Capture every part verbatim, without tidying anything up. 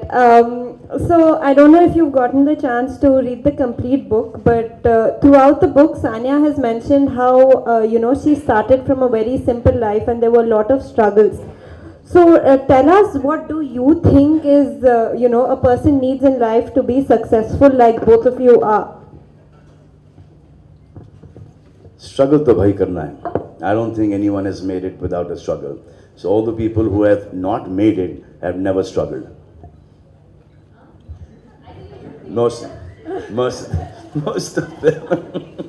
Um, so I don't know if you've gotten the chance to read the complete book, but uh, throughout the book, Sania has mentioned how uh, you know she started from a very simple life, and there were a lot of struggles. So uh, tell us, what do you think is uh, you know a person needs in life to be successful, like both of you are? Struggle to bhai karna hai. I don't think anyone has made it without a struggle. So all the people who have not made it have never struggled. Most, most, most of them,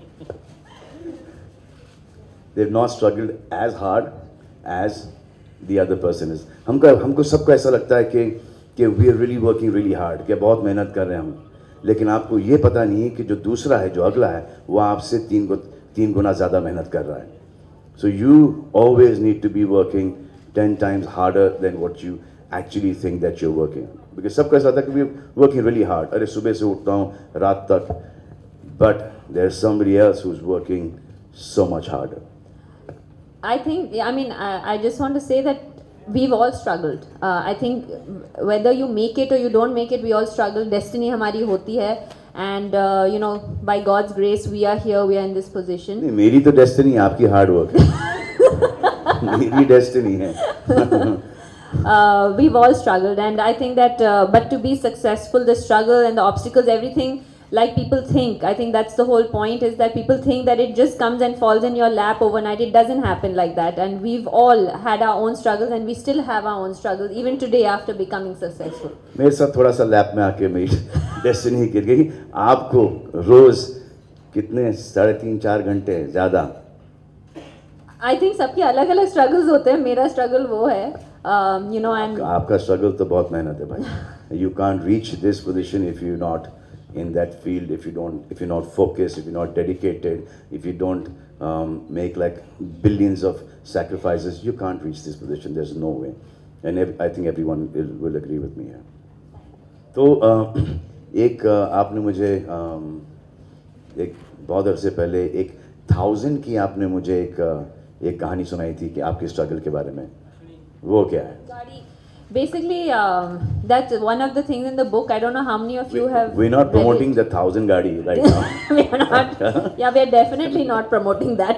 they've not struggled as hard as the other person is. हमको हमको सबको ऐसा लगता है कि कि we are really working really hard, कि बहुत मेहनत कर रहे हैं हम, लेकिन आपको ये पता नहीं है कि जो दूसरा है, जो अगला है, वो आपसे तीन गु तीन गुना ज़्यादा मेहनत कर रहा है. So you always need to be working ten times harder than what you actually think that you're working. Because सबको ऐसा था कि we're working really hard. अरे सुबह से उठता हूँ रात तक, but there's somebody else who's working so much harder. I think, I mean, I, I just want to say that we've all struggled. Uh, I think whether you make it or you don't make it, we all struggle. Destiny हमारी होती है, and uh, you know, by God's grace, we are here. We are in this position. नहीं, मेरी तो destiny आपकी hard work है. मेरी destiny है. uh, we've all struggled, and I think that, uh, but to be successful, the struggle and the obstacles, everything, like people think, I think that's the whole point, is that people think that it just comes and falls in your lap overnight. It doesn't happen like that, and we've all had our own struggles, and we still have our own struggles even today after becoming successful. मेरे साथ थोड़ा सा lap में आके मेरी destiny गिर गई. आपको रोज कितने साढ़े तीन चार घंटे ज़्यादा? I think सबके अलग अलग struggles होते हैं. मेरा struggle वो है, um, you know, and आपका struggle तो बहुत मेहनत है भाई. You can't reach this position if you're not in that field, if you don't, if you're not focused, if you're not dedicated, if you don't um, make like billions of sacrifices, you can't reach this position. There's no way. And ev I think everyone will, will agree with me here. तो uh, एक uh, आपने मुझे um, एक बहुत अरसे पहले एक thousand की आपने मुझे एक uh, एक कहानी सुनाई थी कि आपके स्ट्रगल के बारे में. वो क्या है? Basically, um, that's one of the things in the book. I don't know how many of you we, have. We're not promoting the thousand gadi right now. We are not. Yeah, we are definitely not promoting that.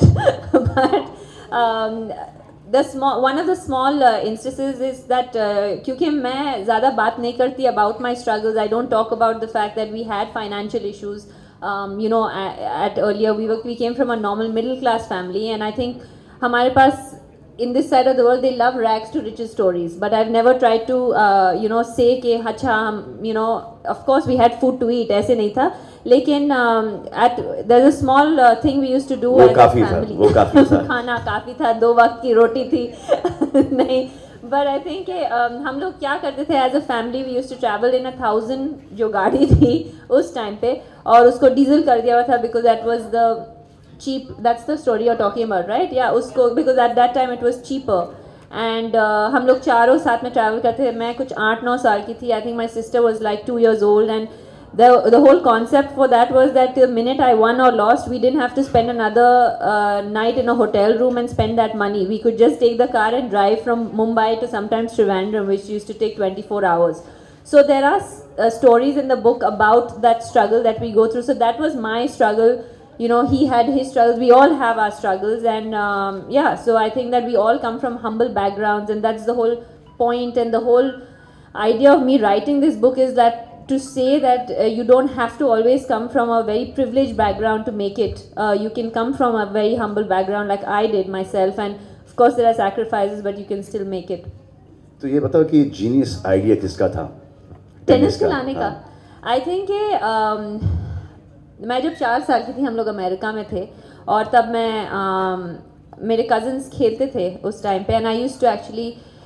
But um, the small one of the small uh, instances is that क्योंकि मैं ज़्यादा बात नहीं करती about my struggles. I don't talk about the fact that we had financial issues. Um, you know, at, at earlier we were we came from a normal middle class family, and I think हमारे पास in this side of the world they love rags to riches stories, but I've never tried to uh, you know say कि अच्छा हम you know of course we had food to eat, ऐसे नहीं था, लेकिन um, at there's a small uh, thing we used to do as a family. वो काफी था. खाना काफी था, दो वक्त की रोटी थी. नहीं, but I think um, हम लोग क्या करते थे as a family, we used to travel in a thousand जो गाड़ी थी उस टाइम पे, और उसको डीजल कर दिया हुआ था because that was the cheap. That's the story you're talking about, right? Yeah, उसको because at that time it was cheaper, and uh, हम लोग चारों साथ में travel करते थे. मैं कुछ आठ नौ साल की थी. I think my sister was like two years old, and the the whole concept for that was that the minute I won or lost, we didn't have to spend another uh, night in a hotel room and spend that money. We could just take the car and drive from Mumbai to sometimes Trivandrum, which used to take twenty-four hours. So there are uh, stories in the book about that struggle that we go through. So that was my struggle. You know, he had his struggles. We all have our struggles, and um, yeah. So I think that we all come from humble backgrounds, and that's the whole point. And the whole idea of me writing this book is that to say that uh, you don't have to always come from a very privileged background to make it. Uh, you can come from a very humble background, like I did myself, and of course there are sacrifices, but you can still make it. तो ये बताओ कि genius idea किसका था? Tennis खिलाने का. I think ये um, मैं जब चार साल की थी, हम लोग अमेरिका में थे, और तब मैं um, मेरे कज़न्स खेलते थे उस टाइम पे, and I used to actually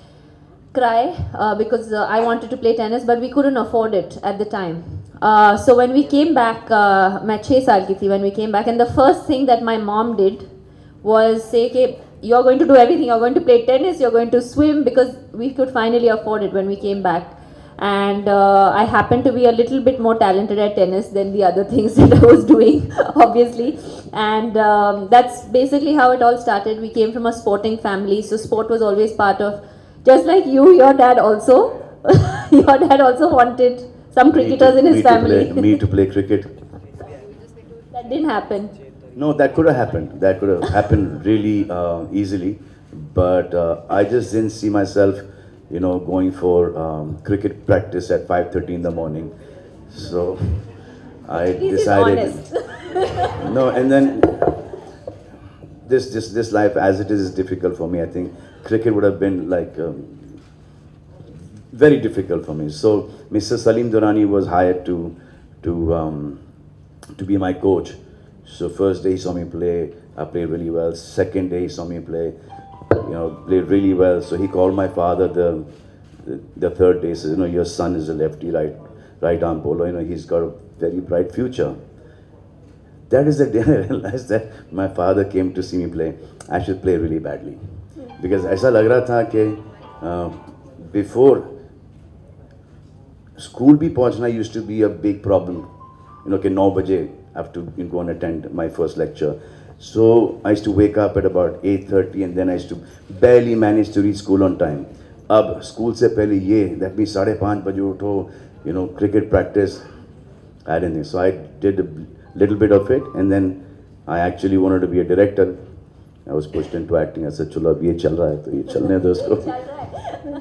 cry uh, because uh, I wanted to play tennis, but we couldn't afford it at the time. Uh, so when we came back, uh, मैं छः साल की थी when we came back, and the first thing that my mom did was say कि you're going to do everything, you're going to play tennis, you're going to swim, because we could finally afford it when we came back. And uh, I happened to be a little bit more talented at tennis than the other things that I was doing, obviously. And um, that's basically how it all started. We came from a sporting family, so sport was always part of, just like you, your dad also. your dad also wanted some cricketers me to, in his me family. To play, me to play cricket. That didn't happen. No, that could have happened. That could have happened really uh, easily. But uh, I just didn't see myself, you know, going for um, cricket practice at five thirty in the morning. So I This decided. is honest. No, and then this, this, this life as it is is difficult for me. I think cricket would have been like um, very difficult for me. So Mister Salim Durrani was hired to, to, um, to be my coach. So first day he saw me play, I played really well. Second day he saw me play, you know, played really well. So he called my father the, the, the third day, says, you know, your son is a lefty, right, right arm bowler, you know, he's got a very bright future. That is the day I realized that my father came to see me play. I should play really badly. Because ऐसा लग रहा था कि uh, before school भी पहुंचना used to be a big problem. You know, कि nine बजे I have to go and attend my first lecture. So I used to wake up at about eight thirty and then I used to barely manage to reach school on time. अब school से पहले ये, that means साढ़े पाँच बजे उठो, you know, cricket practice. I didn't think. So I did a little bit of it and then I actually wanted to be a director. I was pushed into acting. I said, चलो अब ये चल रहा है तो ये चलने दो इसको.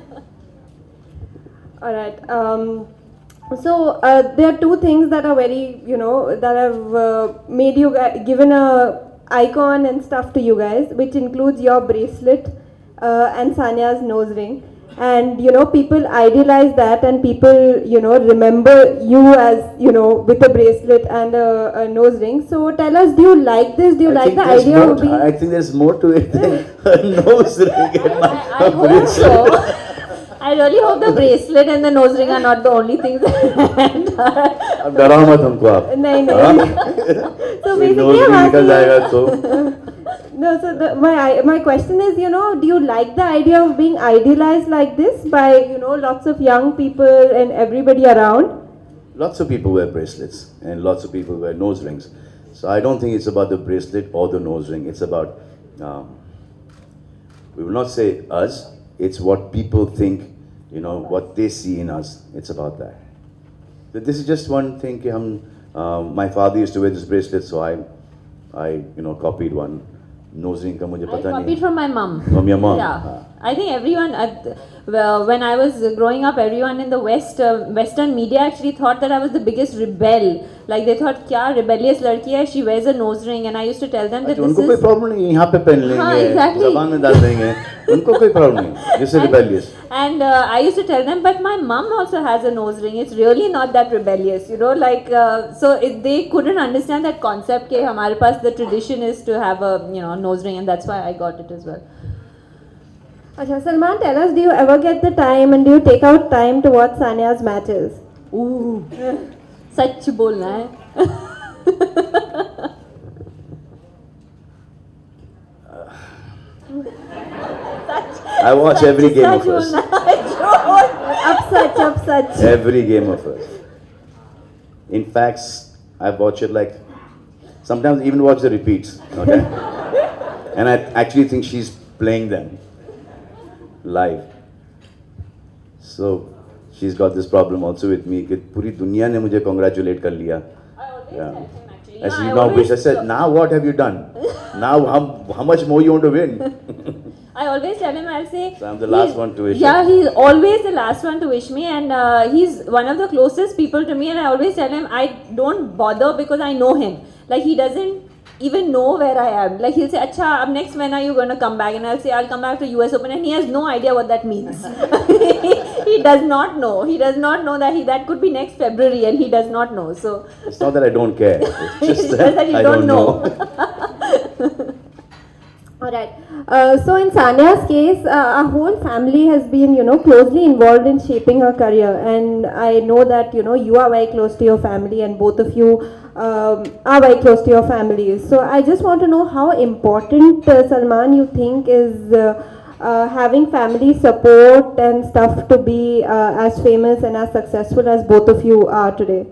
All right. Um, so uh, there are two things that are very, you know, that have uh, made you gu- given a icon and stuff to you guys, which includes your bracelet uh, and Sanya's nose ring. And you know, people idealize that, and people, you know, remember you as, you know, with a bracelet and a, a nose ring. So tell us, do you like this? Do you I like think the there's idea more of to- being? I think there's more to it than a nose ring and my I, I hope bracelet. so. I really hope the bracelet and the nose ring are not the only things that अब डराओ मत हमको आप. नहीं हाँ? नहीं. So कोई basically, nose ring I'm निकल asking जाएगा तो. No, so the, my my question is, you know, do you like the idea of being idealized like this by, you know, lots of young people and everybody around? Lots of people wear bracelets and lots of people wear nose rings. So I don't think it's about the bracelet or the nose ring. It's about, um, we will not say us, it's what people think, you know, what they see in us. It's about that. So this is just one thing. कि हम, uh, my father used to wear this bracelet, so I, I, you know, copied one. Nose ring का मुझे I पता नहीं. copied from my mom. From your mom? Yeah. Ah. I think everyone, at, well, when I was growing up, everyone in the West, uh, Western media actually thought that I was the biggest rebel. Like they thought, क्या rebellious लड़की है, she wears a nose ring, and I used to tell them that अच्छा, this उनको कोई is. Problem नहीं, यहाँ पे पहन लेंगे, हाँ, exactly. ज़बान में डाल देंगे, उनको कोई प्रॉब्लम नहीं. This is And- rebellious. And uh, I used to tell them, but my mom also has a nose ring. It's really not that rebellious, you know. Like uh, so, it, they couldn't understand that concept. कि हमारे पास the tradition is to have a, you know, nose ring, and that's why I got it as well. Acha, Salman, tell us, do you ever get the time and do you take out time to watch Sanya's matches? Ooh, सच बोलना है. I watch every game such of hers. बोलना है. Up such, up such. Every game of hers. In fact, I watch it like, sometimes even watch the repeats, okay? And I actually think she's playing them live. So, she's got this problem also with me, कि पूरी दुनिया ने मुझे congratulate कर लिया. I always Yeah. tell him actually. I No, said, I now wish. I always- said, now what have you done? Now how, how much more you want to win? I always tell him, I'll say. So I'm the last he's- one to wish Yeah, him. he's always the last one to wish me, and uh, he's one of the closest people to me. And I always tell him, I don't bother because I know him. Like he doesn't even know where I am. Like he'll say, "Acha, ab next when are you going to come back?" And I'll say, "I'll come back to U S Open," and he has no idea what that means. He does not know. He does not know that he that could be next February, and he does not know. So It's not that I don't care. It's it's just just that, that you I don't don't know. know. All right. Uh, so in Sanya's case, uh, our whole family has been, you know, closely involved in shaping her career, and I know that, you know, you are very close to your family, and both of you um, are very close to your families. So I just want to know how important, uh, Salman, you think is uh, uh, having family support and stuff to be uh, as famous and as successful as both of you are today.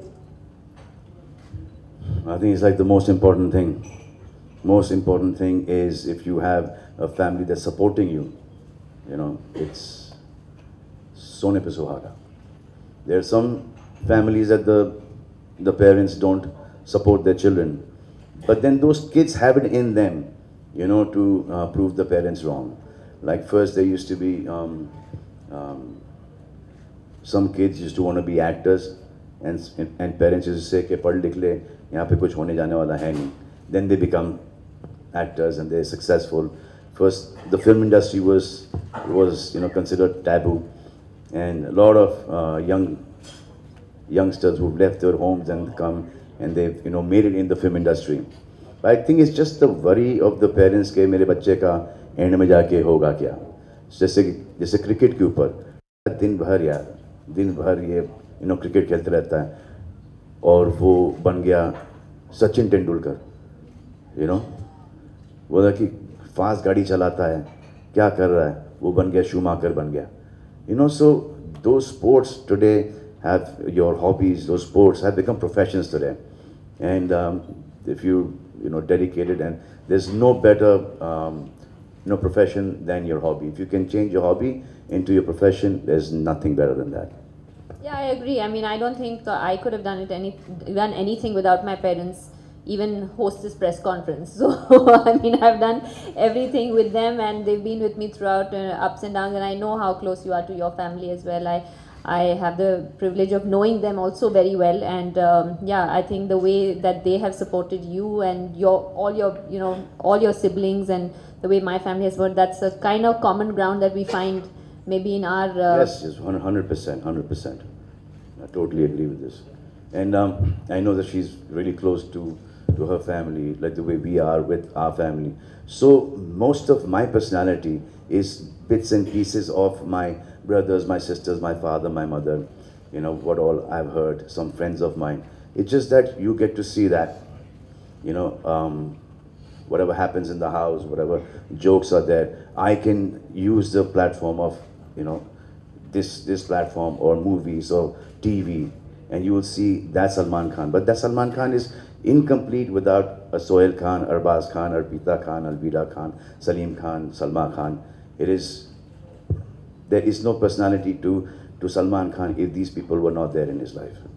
I think it's like the most important thing. Most important thing is if you have a family that's supporting you, you know, it's sone pe suhaga. There are some families that the the parents don't support their children, but then those kids have it in them, you know, to uh, prove the parents wrong. Like first there used to be um, um, some kids used to want to be actors, and and parents used to say कि पढ़ लिख ले, यहाँ पे कुछ होने जाने वाला है नहीं. Then they become actors and they're successful. First, the film industry was was you know considered taboo, and a lot of uh, young youngsters who've left their homes and come and they've you know made it in the film industry. But I think it's just the worry of the parents के मेरे बच्चे का and में जाके होगा क्या. जैसे जैसे क्रिकेट के ऊपर दिन भर यार दिन भर ये यू नो क्रिकेट खेलते रहता है और वो बन गया सचिन तेंदुलकर. यू नो वो कि फास्ट गाड़ी चलाता है, क्या कर रहा है, वो बन गया शूमाकर बन गया. You know so do sports today have your hobbies, those sports have become professions today, and um, if you you know dedicated, and there's no better um, you know profession than your hobby. If you can change your hobby into your profession, there's nothing better than that. Yeah, I agree. I mean, I don't think uh, I could have done it any done anything without my parents. Even host this press conference. So I mean, I've done everything with them, and they've been with me throughout uh, ups and downs. And I know how close you are to your family as well. I I have the privilege of knowing them also very well, and um, yeah, I think the way that they have supported you and your all your you know all your siblings, and the way my family has worked, that's a kind of common ground that we find maybe in our uh, yes, yes, one hundred percent, one hundred percent. I totally agree with this, and um, I know that she's really close to to her family, like the way we are with our family. So most of my personality is bits and pieces of my brothers, my sisters, my father, my mother, you know, what all I've heard, some friends of mine. It's just that you get to see that, you know, um, whatever happens in the house, whatever jokes are there, I can use the platform of, you know, this, this platform or movies or T V, and you will see that's Salman Khan. But that Salman Khan is incomplete without a Sohail Khan, Arbaz Khan, Arpita Khan, Alvira Khan, Salim Khan, Salma Khan. It is, there is no personality to, to Salman Khan if these people were not there in his life.